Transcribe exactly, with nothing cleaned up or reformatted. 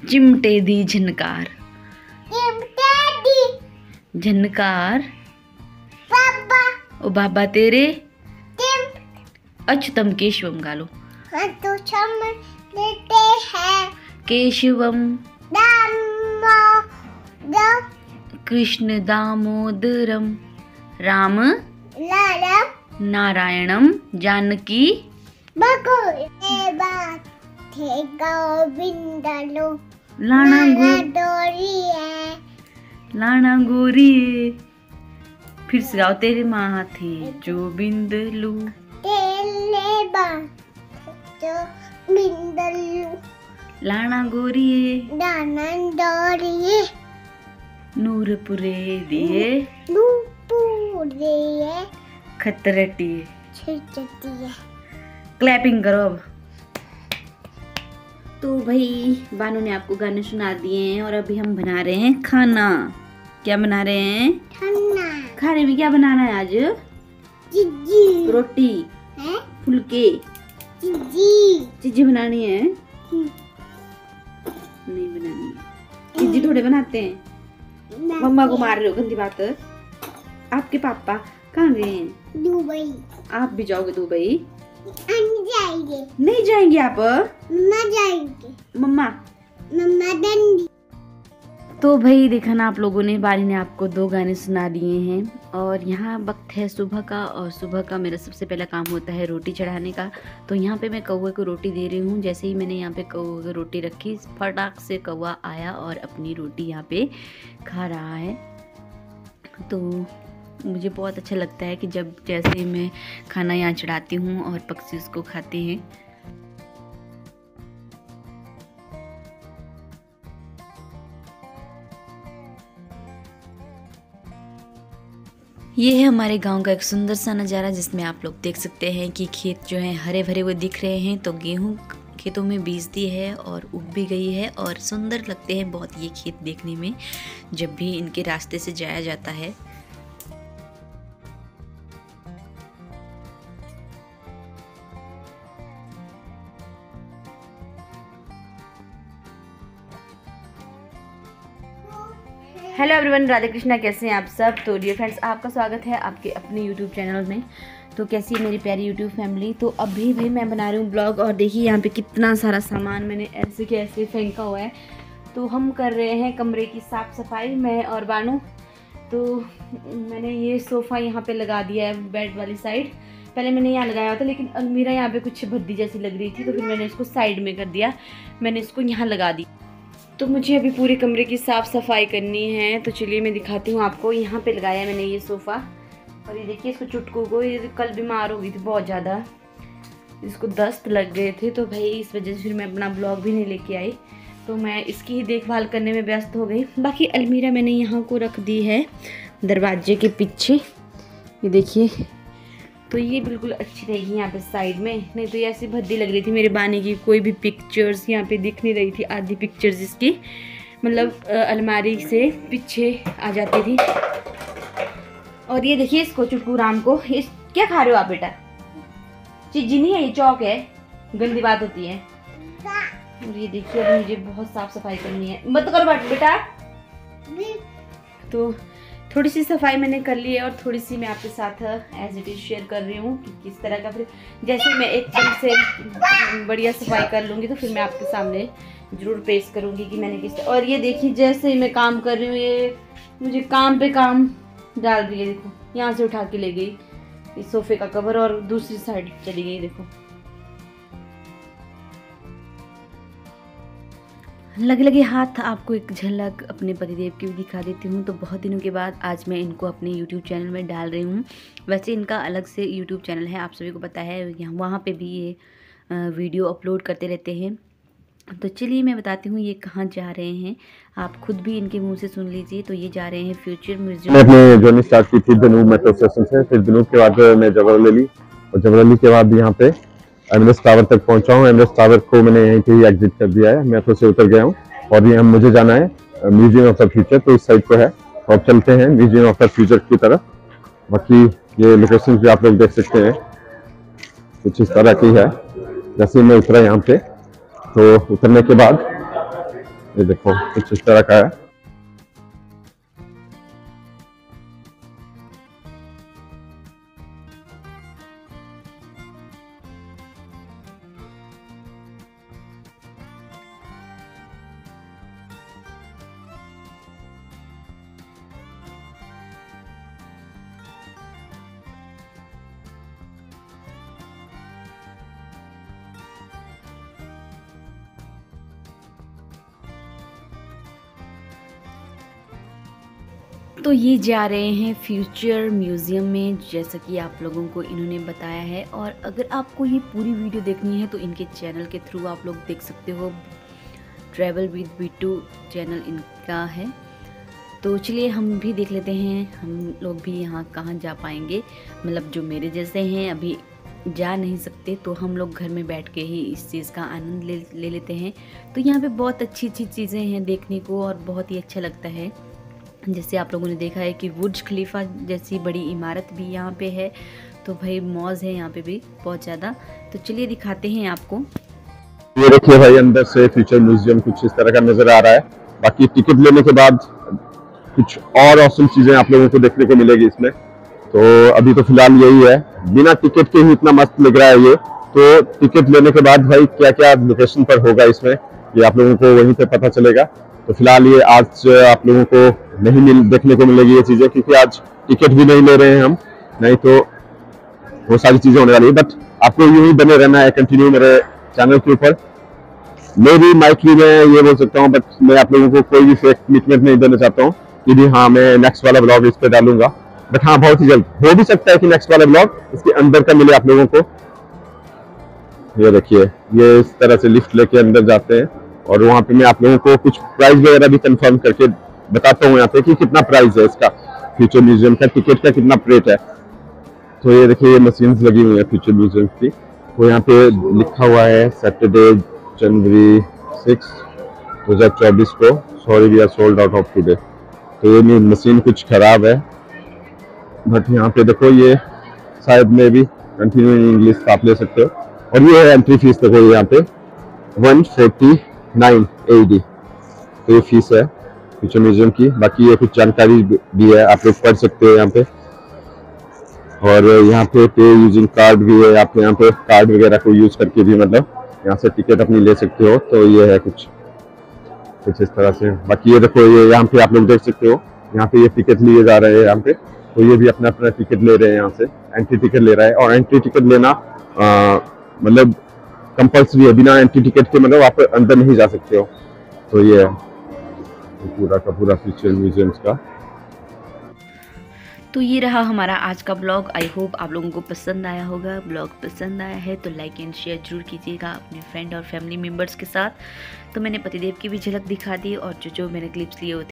चिमटे दी झनकार, चिमटे दी झनकार बाबा ओ बाबा तेरे चिम अच्युतम केशवम गा लो। हाँ तो हम लेते हैं केशवम दामो दा कृष्ण दामोदरम राम लाला नारायणम जानकी बकुल ए बात थे गोविंदलो लाना गो डोरी है लाना गोरी। फिर से गाओ। तेरे माथे जो बिंदलू तेले बात जो बिंदलू लाना गोरी दाना डोरी नूरपुरे दिए नूपुरे खतरटी। छिटती है। क्लैपिंग करो अब। तो भाई बानू ने आपको गाने सुना दिए हैं और अभी हम बना रहे हैं खाना। क्या बना रहे हैं? खाना। खाने में क्या बनाना है आज? चिज्जी रोटी है फुलके चिज्जी चीजें बनानी है। नहीं बनानी है चीजें थोड़े बनाते हैं। मम्मा को मार रहे हो, गंदी बात। आपके पापा कहाँ गए हैं? दुबई। आप भी जाओगे दुबई? हम जाएंगे। नहीं जाएंगे आप? मम्मा जाएंगे। मम्मा मम्मा दंडी। तो भाई देखा ना आप लोगों ने, बारी ने आपको दो गाने सुना दिए हैं और यहाँ वक्त है सुबह का और सुबह का मेरा सबसे पहला काम होता है रोटी चढ़ाने का। तो यहाँ पे मैं कौवे को रोटी दे रही हूँ। जैसे ही मैंने यहाँ पे कौवे को रोटी रखी, फटाक से कौवा आया और अपनी रोटी यहाँ पे खा रहा है। तो मुझे बहुत अच्छा लगता है कि जब जैसे ही मैं खाना यहाँ चढ़ाती हूँ और पक्षी उसको खाते हैं। ये है हमारे गांव का एक सुंदर सा नज़ारा जिसमें आप लोग देख सकते हैं कि खेत जो है हरे भरे हुए दिख रहे हैं। तो गेहूं खेतों में बीज दी है और उग भी गई है और सुंदर लगते हैं बहुत ये खेत देखने में जब भी इनके रास्ते से जाया जाता है। Hello everyone, Radhe Krishna. कैसे हैं आप सब? तो डियर फ्रेंड्स, आपका स्वागत है आपके अपने यूट्यूब चैनल में। तो कैसी है मेरी प्यारी यूट्यूब फैमिली? तो अभी भी मैं बना रही हूँ ब्लॉग और देखिए यहाँ पे कितना सारा सामान मैंने ऐसे के ऐसे फेंका हुआ है। तो हम कर रहे हैं कमरे की साफ़ सफाई, मैं और बानू। तो मैंने ये सोफ़ा यहाँ पर लगा दिया है बेड वाली साइड। पहले मैंने यहाँ लगाया था लेकिन अलमीरा यहाँ पर कुछ भद्दी जैसी लग रही थी, तो फिर मैंने इसको साइड में कर दिया। मैंने इसको यहाँ लगा दी। तो मुझे अभी पूरे कमरे की साफ़ सफाई करनी है। तो चलिए मैं दिखाती हूँ आपको। यहाँ पे लगाया मैंने ये सोफ़ा और ये देखिए इसको चुटकू को, ये कल बीमार हो गई थी बहुत ज़्यादा, इसको दस्त लग गए थे। तो भाई इस वजह से फिर मैं अपना ब्लॉग भी नहीं लेके आई। तो मैं इसकी ही देखभाल करने में व्यस्त हो गई। बाकी अलमीरा मैंने यहाँ को रख दी है दरवाजे के पीछे, ये देखिए। तो ये बिल्कुल अच्छी रहेगी यहाँ पे साइड में, नहीं तो ये ऐसी भद्दी लग रही थी मेरे बानी की। कोई भी पिक्चर्स यहाँ पे दिख नहीं रही थी, आधी पिक्चर्स इसकी मतलब अलमारी से पीछे आ जाती थी। और ये देखिए इसको चुटकू राम को, इस क्या खा रहे हो आप बेटा? चीजी नहीं है, ये चौक है, गंदी बात होती है। और ये देखिए अब मुझे बहुत साफ सफाई करनी है। मत करो बेटा। तो थोड़ी सी सफाई मैंने कर ली है और थोड़ी सी मैं आपके साथ एज इट इज़ शेयर कर रही हूँ कि किस तरह का। फिर जैसे मैं एक दिन से बढ़िया सफाई कर लूँगी तो फिर मैं आपके सामने ज़रूर पेश करूँगी कि मैंने किस। और ये देखिए जैसे ही मैं काम कर रही हूँ ये मुझे काम पे काम डाल रही है। देखो यहाँ से उठा के ले गई इस सोफ़े का कवर और दूसरी साइड चली गई। देखो लगे लगे हाथ आपको एक झलक अपने पतिदेव की भी दिखा देती हूँ। तो बहुत दिनों के बाद आज मैं इनको अपने यूट्यूब चैनल में डाल रही हूँ। वैसे इनका अलग से यूट्यूब चैनल है, आप सभी को पता है, यहाँ वहाँ पे भी ये वीडियो अपलोड करते रहते हैं। तो चलिए मैं बताती हूँ ये कहाँ जा रहे हैं, आप खुद भी इनके मुँह से सुन लीजिए। तो ये जा रहे हैं फ्यूचर म्यूजियम। मैं अपनी जर्नी स्टार्ट की थी धनूब मेट्रो स्टेशन से, फिर धनूब के बाद मैं जबरौली ली और जबरौली के बाद यहाँ पे एमरेस्ट टावर तक पहुँचा हूँ। एमरेस्ट टावर को मैंने यहीं पे ही एग्जिट कर दिया है, मेट्रो से उतर गया हूँ और ये हम मुझे जाना है म्यूजियम ऑफ द फ्यूचर। तो इस साइड पे है और चलते हैं म्यूजियम ऑफ द फ्यूचर की तरफ। बाकी ये लोकेशन भी आप लोग देख सकते हैं, कुछ इस तरह की है। जैसे मैं उतरा यहाँ पे तो उतरने के बाद ये देखो कुछ इस तरह का है। तो ये जा रहे हैं फ्यूचर म्यूज़ियम में, जैसा कि आप लोगों को इन्होंने बताया है। और अगर आपको ये पूरी वीडियो देखनी है तो इनके चैनल के थ्रू आप लोग देख सकते हो। ट्रैवल विद बिट्टू चैनल इनका है। तो चलिए हम भी देख लेते हैं, हम लोग भी यहाँ कहाँ जा पाएंगे। मतलब जो मेरे जैसे हैं अभी जा नहीं सकते, तो हम लोग घर में बैठ के ही इस चीज़ का आनंद ले ले लेते हैं। तो यहाँ पे बहुत अच्छी अच्छी चीज़ें हैं देखने को और बहुत ही अच्छा लगता है। जैसे आप लोगों ने देखा है कि बुर्ज खलीफा जैसी बड़ी इमारत भी यहाँ पे है। तो भाई मौज है यहाँ पे भी बहुत ज़्यादा। तो चलिए दिखाते हैं आपको। ये देखिए भाई अंदर से फ्यूचर म्यूजियम कुछ इस तरह का नजर आ रहा है। बाकी टिकट लेने के बाद कुछ और ऑसम चीजें आप लोगों को देखने को मिलेगी इसमें। तो अभी तो फिलहाल यही है, बिना टिकट के ही इतना मस्त लग रहा है ये। तो टिकट लेने के बाद भाई क्या क्या लोकेशन पर होगा इसमें, ये आप लोगों को वहीं पे पता चलेगा। तो फिलहाल ये आज आप लोगों को नहीं मिल देखने को मिलेगी ये चीजें, क्योंकि आज टिकट भी नहीं ले रहे हैं हम, नहीं तो वो सारी चीजें होने वाली है। बट आपको यूं ही बने रहना है कंटिन्यू मेरे चैनल के ऊपर। मेरी माइकली मैं ये बोल सकता हूँ, बट मैं आप लोगों को कोई भी फेक कमिटमेंट नहीं देना चाहता हूँ कि भी हाँ मैं नेक्स्ट वाला ब्लॉग इस पे डालूंगा। बट हाँ बहुत ही जल्द हो भी सकता है कि नेक्स्ट वाला ब्लॉग इसके अंदर का मिले आप लोगों को। ये देखिए ये इस तरह से लिफ्ट लेके अंदर जाते हैं और वहां पे मैं आप लोगों को कुछ प्राइस वगैरह भी कंफर्म करके बताता हूँ यहाँ पे कि कितना प्राइस है इसका, फ्यूचर म्यूजियम का टिकट का कितना रेट है। तो ये देखिए ये मशीन्स लगी हुई है फ्यूचर म्यूजियम की। तो यहाँ पे लिखा हुआ है सैटरडे जनवरी सिक्स दो हजार चौबीस को, sorry we are sold out of today. तो ये मशीन कुछ खराब है, बट यहाँ पे देखो ये शायद में भी कंटिन्यू इंग्लिश आप ले सकते हो। और ये है एंट्री फीस, देखो यहाँ पे one forty nine A D. तो ये फीस है फ्यूचर म्यूजियम की। बाकी ये कुछ जानकारी भी है, आप लोग पढ़ सकते हो यहाँ पे। और यहाँ पे पे यूजिंग कार्ड भी है, आप यहाँ पे कार्ड वगैरह को यूज करके भी मतलब यहाँ से टिकट अपनी ले सकते हो। तो ये है कुछ कुछ इस तरह से। बाकी ये देखो ये यहाँ पे आप लोग देख सकते हो, यहाँ पे ये टिकट लिए जा रहे हैं यहाँ पे। तो ये भी अपना अपना टिकट ले रहे हैं, यहाँ से एंट्री टिकट ले रहा है। और एंट्री टिकट लेना मतलब कंपल्सरी है, बिना एंट्री टिकट के मतलब आप अंदर नहीं जा सकते हो। तो ये है पूरा का पूरा फ्यूचर म्यूजियम्स का। तो ये रहा हमारा आज का ब्लॉग। आई होप आप लोगों को पसंद आया होगा। ब्लॉग पसंद आया है तो लाइक एंड शेयर जरूर कीजिएगा अपने फ्रेंड और फैमिली मेम्बर्स के साथ। तो मैंने पतिदेव की भी झलक दिखा दी और जो जो मैंने क्लिप्स लिए वो